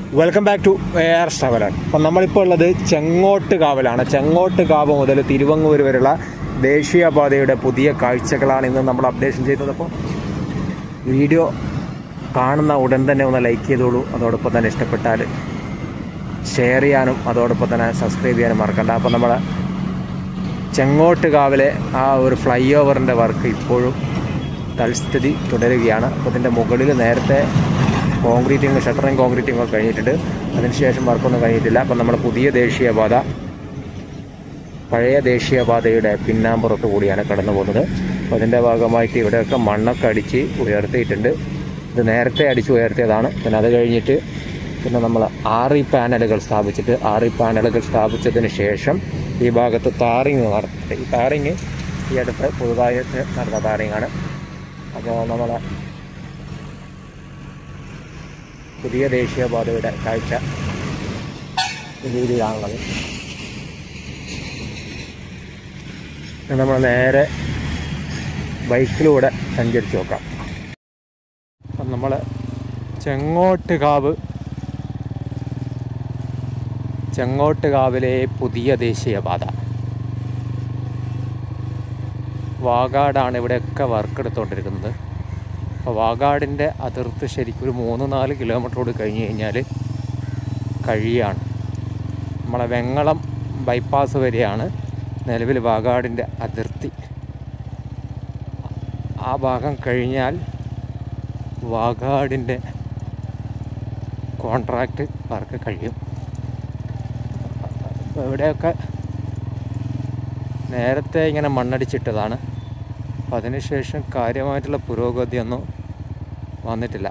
Welcome back to AR traveller. അപ്പം നമ്മളിപ്പോൾ ഉള്ളത് ചെങ്ങോട്ട് കാവിലാണ്. ചെങ്ങോട്ട് കാവ് മുതൽ തിരുവങ്ങൂർ വരെയുള്ള ദേശീയപാതയുടെ പുതിയ കാഴ്ചകളാണ് ഇന്ന് നമ്മൾ അപ്ഡേഷൻ ചെയ്തത്. അപ്പോൾ വീഡിയോ കാണുന്ന ഉടൻ തന്നെ ഒന്ന് ലൈക്ക് ചെയ്തോളൂ. അതോടൊപ്പം തന്നെ ഇഷ്ടപ്പെട്ടാൽ ഷെയർ ചെയ്യാനും അതോടൊപ്പം തന്നെ സബ്സ്ക്രൈബ് ചെയ്യാനും മറക്കണ്ട. അപ്പോൾ നമ്മൾ ചെങ്ങോട്ട് കാവിലെ ആ ഒരു ഫ്ലൈ ഓവറിൻ്റെ വർക്ക് ഇപ്പോഴും തൽസ്ഥിതി തുടരുകയാണ്. അപ്പോൾ ഇതിൻ്റെ മുകളിൽ നേരത്തെ കോൺക്രീറ്റിങ് ഷട്ടറിങ് കോൺക്രീറ്റിങ് ഒക്കെ കഴിഞ്ഞിട്ടുണ്ട്. അതിനുശേഷം വർക്കൊന്നും കഴിഞ്ഞിട്ടില്ല. അപ്പം നമ്മൾ പുതിയ ദേശീയപാത പഴയ ദേശീയപാതയുടെ പിന്നാമ്പുറത്ത് കൂടിയാണ് കടന്നു പോകുന്നത്. അപ്പോൾ അതിൻ്റെ ഭാഗമായിട്ട് ഇവിടെയൊക്കെ മണ്ണൊക്കെ അടിച്ച് ഉയർത്തിയിട്ടുണ്ട്. ഇത് നേരത്തെ അടിച്ച് ഉയർത്തിയതാണ്. പിന്നെ അത് കഴിഞ്ഞിട്ട് പിന്നെ നമ്മൾ RE പാനലുകൾ സ്ഥാപിച്ചതിന് ശേഷം ഈ ഭാഗത്ത് താറിങ് നടത്തി. ഈ താറിങ് ഈ അടുത്ത് പുതുതായിട്ട് നടന്ന താറിങ്ങാണ്. അപ്പോൾ നമ്മൾ പുതിയ ദേശീയപാതയുടെ കാഴ്ച രീതിയിലാണുള്ളത്. നമ്മൾ നേരെ ബൈക്കിലൂടെ സഞ്ചരിച്ച് നോക്കാം. അപ്പം നമ്മൾ ചെങ്ങോട്ട് കാവിലെ പുതിയ ദേശീയപാത വാഗാടാണ് ഇവിടെയൊക്കെ വർക്ക് എടുത്തുകൊണ്ടിരിക്കുന്നത്. അപ്പോൾ വാഗാടിൻ്റെ അതിർത്തി ശരിക്കും ഒരു 3-4 കിലോമീറ്ററോട് കഴിഞ്ഞ് കഴിഞ്ഞാൽ കഴിയാണ്. നമ്മളെ വെങ്ങളം ബൈപ്പാസ് വരെയാണ് നിലവിൽ വാഗാടിൻ്റെ അതിർത്തി. ആ ഭാഗം കഴിഞ്ഞാൽ വാഗാടിൻ്റെ കോൺട്രാക്റ്റ് വർക്ക് കഴിയും. അപ്പോൾ ഇവിടെയൊക്കെ നേരത്തെ ഇങ്ങനെ മണ്ണടിച്ചിട്ടതാണ്. അപ്പം അതിനുശേഷം കാര്യമായിട്ടുള്ള പുരോഗതിയൊന്നും വന്നിട്ടില്ല.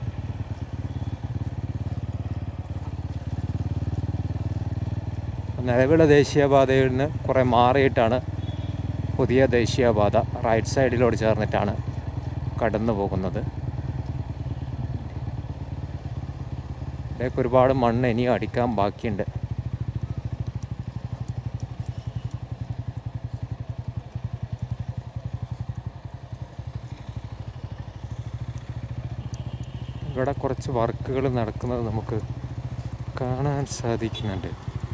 നിലവിലെ ദേശീയപാതയിൽ നിന്ന് കുറേ മാറിയിട്ടാണ് പുതിയ ദേശീയപാത റൈറ്റ് സൈഡിലോട് ചേർന്നിട്ടാണ് കടന്നു പോകുന്നത്. ഇവിടേക്ക് ഒരുപാട് മണ്ണ് ഇനിയും അടിക്കാൻ ബാക്കിയുണ്ട്. ഇവിടെ കുറച്ച് വർക്കുകൾ നടക്കുന്നത് നമുക്ക് കാണാൻ സാധിക്കുന്നുണ്ട്.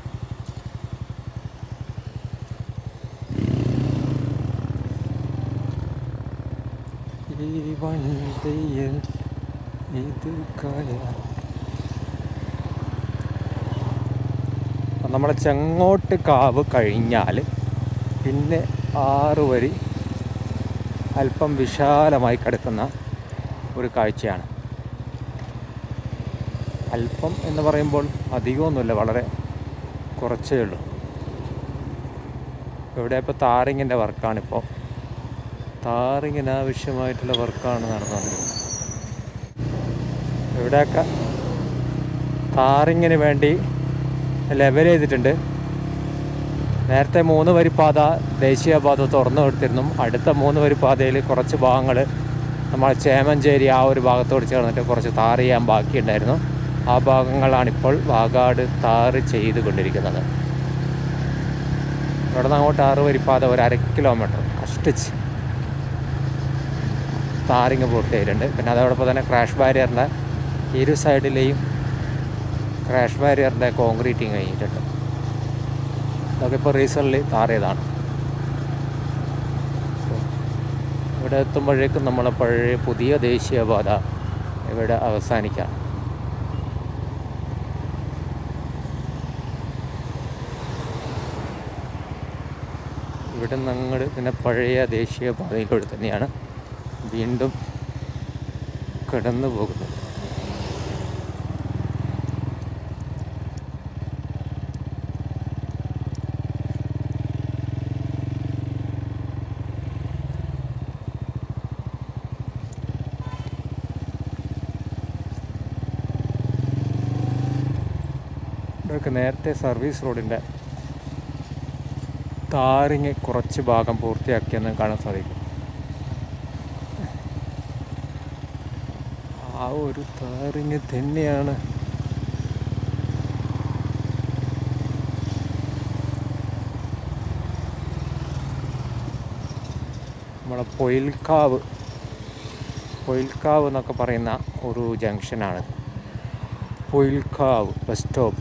ഈ വണ്ടിയിൽ ഇത് നമ്മളെ ചെങ്ങോട്ട് കാവ് കഴിഞ്ഞാൽ പിന്നെ 6 വരി അല്പം വിശാലമായി കിടക്കുന്ന ഒരു കാഴ്ചയാണ്. അല്പം എന്ന് പറയുമ്പോൾ അധികമൊന്നുമില്ല, വളരെ കുറച്ചേ ഉള്ളൂ. ഇവിടെ ഇപ്പോൾ താറിങ്ങിൻ്റെ വർക്കാണിപ്പോൾ. താറിങ്ങിന് ആവശ്യമായിട്ടുള്ള വർക്കാണ് നടന്നുകൊണ്ടിരിക്കുന്നത്. ഇവിടെയൊക്കെ താറിങ്ങിന് വേണ്ടി ലെവൽ ചെയ്തിട്ടുണ്ട്. നേരത്തെ 3 വരി പാത ദേശീയപാത തുറന്നു കൊടുത്തിരുന്നു. അടുത്ത 3 വരി പാതയിൽ കുറച്ച് ഭാഗങ്ങൾ നമ്മൾ ചേമഞ്ചേരി ആ ഒരു ഭാഗത്തോട് ചേർന്നിട്ട് കുറച്ച് താർ ചെയ്യാൻ ബാക്കിയുണ്ടായിരുന്നു. ആ ഭാഗങ്ങളാണിപ്പോൾ വാഗാട് താറ് ചെയ്ത് കൊണ്ടിരിക്കുന്നത്. ഇവിടെ നിന്ന് അങ്ങോട്ട് 6 വരിപ്പാത ഒരു 1/2 കിലോമീറ്റർ കഷ്ടിച്ച് താറിങ് പൂർത്തിയായിട്ടുണ്ട്. പിന്നെ അതോടൊപ്പം തന്നെ ക്രാഷ് ബാരിയറിൻ്റെ ഇരു സൈഡിലെയും ക്രാഷ് ബാരിയറിൻ്റെ കോൺക്രീറ്റിങ് കഴിഞ്ഞിട്ടുണ്ട്. അതൊക്കെ ഇപ്പോൾ റീസെൻ്റ്ലി താർ ചെയ്താണ്. ഇവിടെ എത്തുമ്പോഴേക്കും നമ്മളെ പഴയ പുതിയ ദേശീയപാത ഇവിടെ അവസാനിക്കാം. ഇവിടെ ഞങ്ങൾ പിന്നെ പഴയ ദേശീയപാതയിലൂടെ തന്നെയാണ് വീണ്ടും കടന്നു പോകുന്നത്. ഇവിടെയൊക്കെ നേരത്തെ സർവീസ് റോഡിൻ്റെ താറിങ് കുറച്ച് ഭാഗം പൂർത്തിയാക്കിയെന്ന് കാണാൻ സാധിക്കും. ആ ഒരു താറിങ് തന്നെയാണ് നമ്മളെ പൊയിൽക്കാവ് എന്നൊക്കെ പറയുന്ന ഒരു ജംഗ്ഷനാണ്. Poyilkavu bus stop.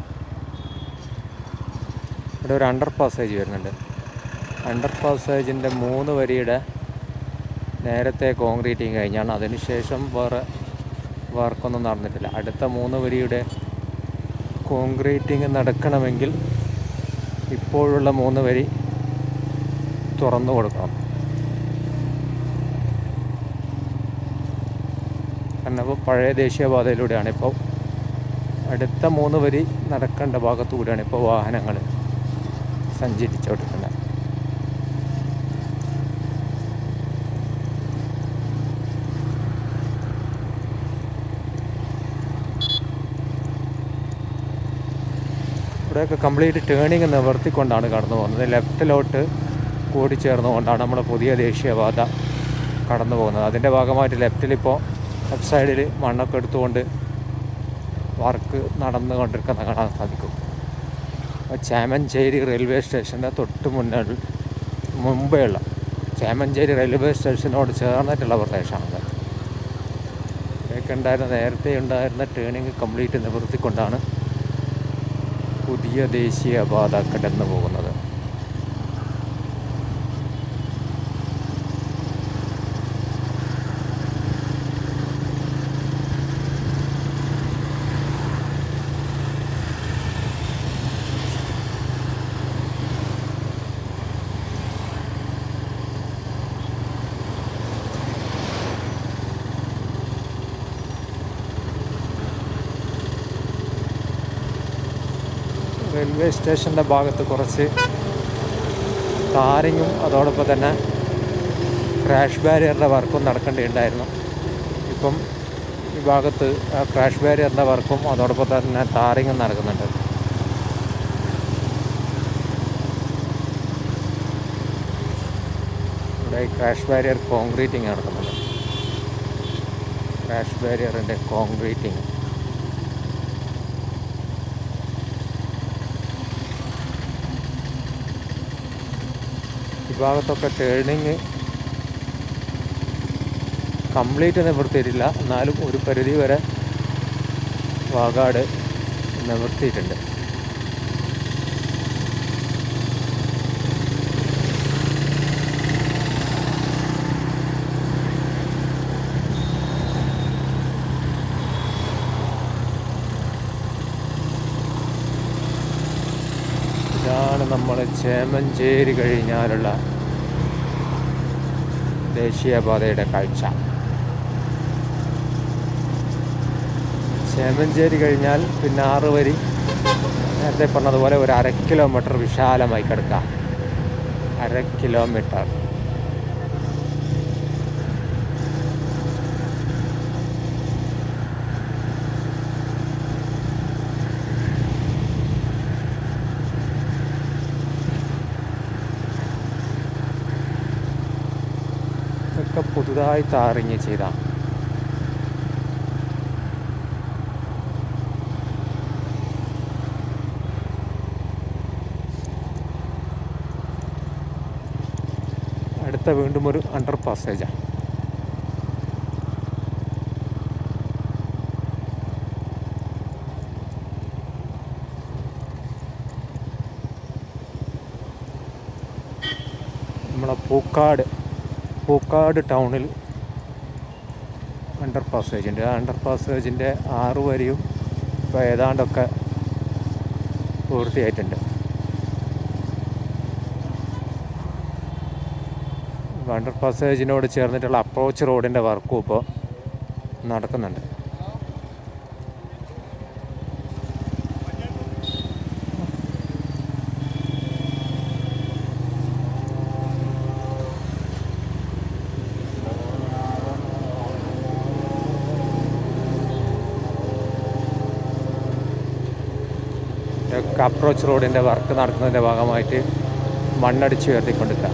ഇവിടെ ഒരു അണ്ടർ പാസേജ് വരുന്നുണ്ട്. അണ്ടർ പാസേജിൻ്റെ 3 വരിയുടെ നേരത്തെ കോൺക്രീറ്റിങ് കഴിഞ്ഞാണ്. അതിനുശേഷം വേറെ വർക്കൊന്നും നടന്നിട്ടില്ല. അടുത്ത 3 വരിയുടെ കോൺക്രീറ്റിങ് നടക്കണമെങ്കിൽ ഇപ്പോഴുള്ള 3 വരി തുറന്നു കൊടുക്കണം. കാരണം ഇപ്പോൾ പഴയ ദേശീയപാതയിലൂടെയാണ്. ഇപ്പോൾ അടുത്ത 3 വരി നടക്കേണ്ട ഭാഗത്തുകൂടിയാണ് ഇപ്പോൾ വാഹനങ്ങൾ സഞ്ചരിച്ചുകൊണ്ടിരിക്കുന്നത്. ഇവിടെയൊക്കെ കംപ്ലീറ്റ് ടേണിങ് നിവർത്തിക്കൊണ്ടാണ് കടന്നു പോകുന്നത്. ലെഫ്റ്റിലോട്ട് കൂടിച്ചേർന്നുകൊണ്ടാണ് നമ്മുടെ പുതിയ ദേശീയപാത കടന്നു പോകുന്നത്. അതിൻ്റെ ഭാഗമായിട്ട് ലെഫ്റ്റിലിപ്പോൾ ലെഫ്റ്റ് സൈഡിൽ മണ്ണൊക്കെ എടുത്തുകൊണ്ട് വർക്ക് നടന്നുകൊണ്ടിരിക്കുന്ന കാണാൻ സാധിക്കും. ചേമഞ്ചേരി റെയിൽവേ സ്റ്റേഷൻ്റെ തൊട്ട് മുമ്പേയുള്ള ചേമഞ്ചേരി റെയിൽവേ സ്റ്റേഷനോട് ചേർന്നിട്ടുള്ള പ്രദേശമാണത്. ഇതൊക്കെ നേരത്തെ ഉണ്ടായിരുന്ന ടേണിങ് കംപ്ലീറ്റ് നിവർത്തിക്കൊണ്ടാണ് പുതിയ ദേശീയപാത കടന്നു പോകുന്നത്. റെയിൽവേ സ്റ്റേഷൻ്റെ ഭാഗത്ത് കുറച്ച് ടാറിങ്ങും അതോടൊപ്പം തന്നെ ക്രാഷ് ബാരിയറിൻ്റെ വർക്കും നടക്കേണ്ടിയുണ്ടായിരുന്നു. ഇപ്പം ഈ ഭാഗത്ത് ക്രാഷ് ബാരിയറിൻ്റെ വർക്കും അതോടൊപ്പം തന്നെ ടാറിങ്ങും നടക്കുന്നുണ്ട്. ഇവിടെ ക്രാഷ് ബാരിയർ കോൺക്രീറ്റിങ് നടക്കുന്നുണ്ട്. ക്രാഷ് ബാരിയറിൻ്റെ കോൺക്രീറ്റിങ്. ഈ ഭാഗത്തൊക്കെ ടേണിങ് കംപ്ലീറ്റ് നിവർത്തിയിട്ടില്ല. എന്നാലും ഒരു പരിധി വരെ വാഗാട് നിവർത്തിയിട്ടുണ്ട്. ഇതാണ് നമ്മൾ ചേമഞ്ചേരി കഴിഞ്ഞാലുള്ള ദേശീയപാതയുടെ കാഴ്ച. ചേമഞ്ചേരി കഴിഞ്ഞാൽ പിന്നെ 6 വരി നേരത്തെ പറഞ്ഞതുപോലെ ഒരു 1/2 കിലോമീറ്റർ വിശാലമായി കിടക്കാം. 1/2 കിലോമീറ്റർ. ഇതൊക്കെ പുതുതായി ടാറിങ് ചെയ്താണ്. അടുത്ത വീണ്ടും ഒരു അണ്ടർ പാസേജാണ്. നമ്മളെ പൂക്കാട് ടൗണിൽ അണ്ടർ പാസേജുണ്ട്. ആ അണ്ടർ പാസേജിൻ്റെ 6 വരിയും ഇപ്പോൾ ഏതാണ്ടൊക്കെ പൂർത്തിയായിട്ടുണ്ട്. അണ്ടർ പാസേജിനോട് ചേർന്നിട്ടുള്ള അപ്രോച്ച് റോഡിൻ്റെ വർക്കും ഇപ്പോൾ നടക്കുന്നുണ്ട്. അപ്രോച്ച് റോഡിൻ്റെ വർക്ക് നടക്കുന്നതിൻ്റെ ഭാഗമായിട്ട് മണ്ണടിച്ച് ഉയർത്തിക്കൊണ്ടിരിക്കുക.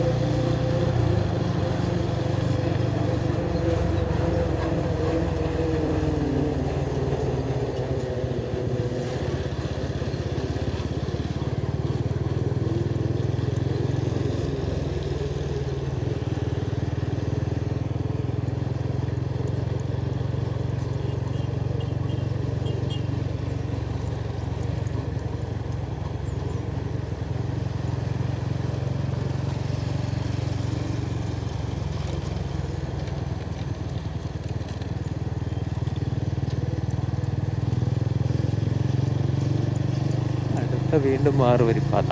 അടുത്ത വീണ്ടും 6 വരിപ്പാത.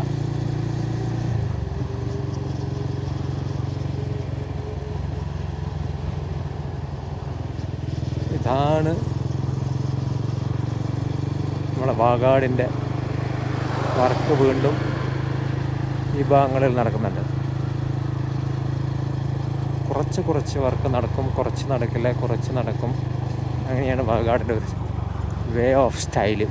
ഇതാണ് നമ്മളെ വാഗാടിൻ്റെ വർക്ക്. വീണ്ടും ഈ ഭാഗങ്ങളിൽ നടക്കുന്നുണ്ട്. കുറച്ച് വർക്ക് നടക്കും, കുറച്ച് നടക്കില്ല, കുറച്ച് നടക്കും. അങ്ങനെയാണ് വാഗാടിൻ്റെ ഒരു വേ ഓഫ് സ്റ്റൈല്.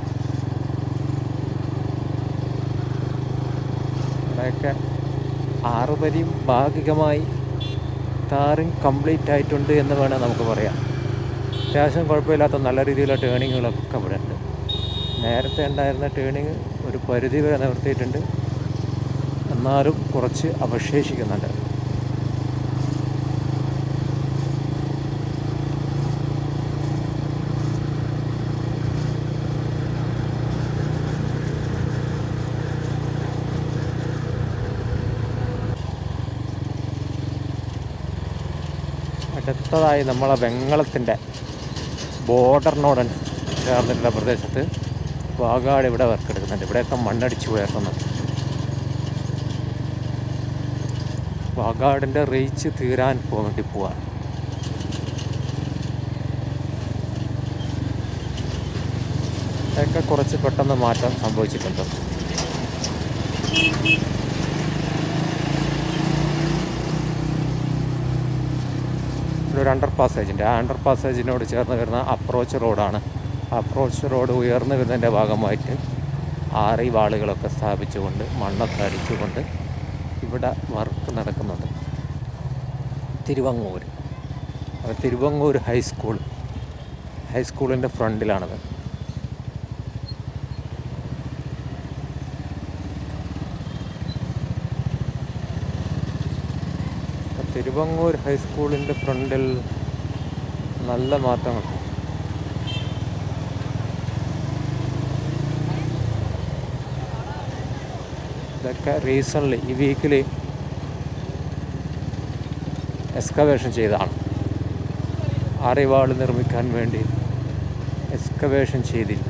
ഇവിടെയൊക്കെ 6 വരിയും ഭാഗികമായി ടാറിങ് കംപ്ലീറ്റ് ആയിട്ടുണ്ട് എന്ന് വേണം നമുക്ക് പറയാം. അത്യാവശ്യം കുഴപ്പമില്ലാത്ത നല്ല രീതിയിലുള്ള ടേണിങ്ങുകളൊക്കെ ഇവിടെ ഉണ്ട്. നേരത്തെ ഉണ്ടായിരുന്ന ടേണിങ് ഒരു പരിധി വരെ നിവർത്തിയിട്ടുണ്ട്, എന്നാലും കുറച്ച് അവശേഷിക്കുന്നുണ്ട്. അടുത്തതായി നമ്മളെ വെങ്ങളത്തിൻ്റെ ബോർഡറിനോട് ചേർന്നിട്ടുള്ള പ്രദേശത്ത് വാഗാട് ഇവിടെ വർക്ക് എടുക്കുന്നുണ്ട്. ഇവിടെയൊക്കെ മണ്ണടിച്ച് ഉയർത്തുന്നുണ്ട്. വാഗാടിൻ്റെ റീച്ച് തീരാൻ വേണ്ടി പോവാൻ. ഇതൊക്കെ കുറച്ച് പെട്ടെന്ന് മാറ്റം സംഭവിച്ചിട്ടുണ്ട്. ഒരു അണ്ടർ പാസേജുണ്ട്. ആ അണ്ടർ പാസേജിനോട് ചേർന്ന് വരുന്ന അപ്രോച്ച് റോഡാണ്. അപ്രോച്ച് റോഡ് ഉയർന്നു വരുന്നതിൻ്റെ ഭാഗമായിട്ട് ആറി വാളുകളൊക്കെ സ്ഥാപിച്ചുകൊണ്ട് മണ്ണൊക്കെ അടിച്ചുകൊണ്ട് ഇവിടെ വർക്ക് നടക്കുന്നുണ്ട്. തിരുവങ്ങൂർ, അത് തിരുവങ്ങൂർ ഹൈസ്കൂളിൻ്റെ ഫ്രണ്ടിലാണത്. തിരുവങ്ങൂർ ഹൈസ്കൂളിൻ്റെ ഫ്രണ്ടിൽ നല്ല മാറ്റങ്ങൾ. ഇതൊക്കെ റീസൺലി ഈ വീക്കിൽ എക്സ്കവേഷൻ ചെയ്തതാണ്. ആറിവാൾ നിർമ്മിക്കാൻ വേണ്ടി എക്സ്കവേഷൻ ചെയ്തിരിക്കുക.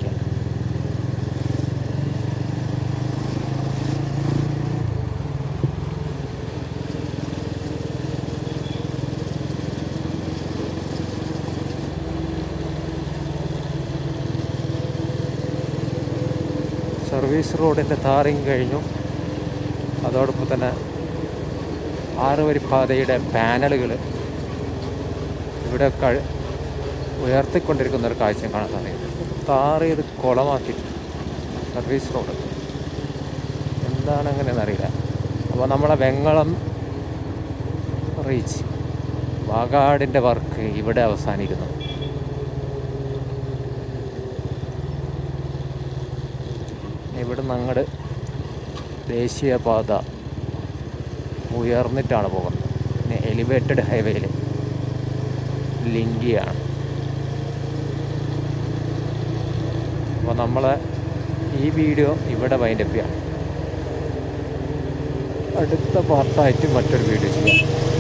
സർവീസ് റോഡിൻ്റെ ടാറിങ് കഴിഞ്ഞു. അതോടൊപ്പം തന്നെ 6 വരിപ്പാതയുടെ പാനലുകൾ ഇവിടെ ഉയർത്തിക്കൊണ്ടിരിക്കുന്ന ഒരു കാഴ്ച കാണാൻ സാധിക്കും. ടാറ് ഇത് കുളമാക്കിയിട്ട് സർവീസ് റോഡ് എന്താണ് അങ്ങനെയെന്ന് അറിയില്ല. അപ്പോൾ നമ്മളെ വെങ്ങളം റീച്ച് വാഗാടിൻ്റെ വർക്ക് ഇവിടെ അവസാനിക്കുന്നു. ഇവിടെ അങ്ങോട്ട് ദേശീയപാത ഉയർന്നിട്ടാണ് പോകുന്നത്. പിന്നെ എലിവേറ്റഡ് ഹൈവേയിൽ ലിങ്കിയാണ്. അപ്പോൾ നമ്മളെ ഈ വീഡിയോ ഇവിടെ വൈൻഡപ്പ് ചെയ്യാം. അടുത്ത പാർട്ടായിട്ട് മറ്റൊരു വീഡിയോ ചെയ്യാം.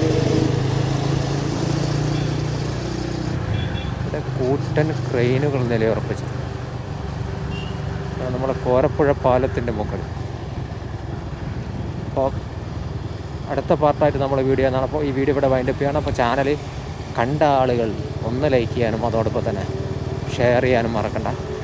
ഇവിടെ കൂറ്റൻ ക്രെയിനുകൾ നിലയുറപ്പിച്ചു നമ്മുടെ കോരപ്പുഴ പാലത്തിൻ്റെ മുകളിൽ. അപ്പോൾ അടുത്ത പാർട്ടായിട്ട് നമ്മൾ വീഡിയോ എന്നാണ്. അപ്പോൾ ഈ വീഡിയോ ഇവിടെ വൈൻഡപ്പ് ചെയ്യണം. അപ്പോൾ ചാനൽ കണ്ട ആളുകൾ ഒന്ന് ലൈക്ക് ചെയ്യാനും അതോടൊപ്പം തന്നെ ഷെയർ ചെയ്യാനും മറക്കണ്ട.